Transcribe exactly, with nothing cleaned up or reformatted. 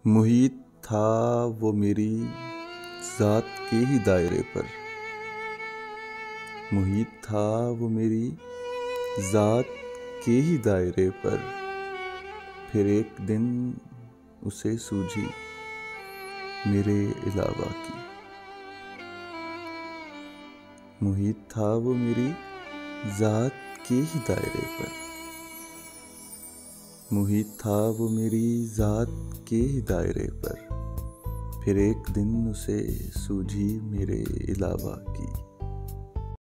मुहित था वो मेरी ज़ात के ही दायरे पर। मुहित था वो मेरी ज़ात के ही दायरे पर। फिर एक दिन उसे सूझी मेरे अलावा की। मुहित था वो मेरी ज़ात के ही दायरे पर। मुहित था वो मेरी ज़ात के ही दायरे पर। फिर एक दिन उसे सूझी मेरे अलावा की।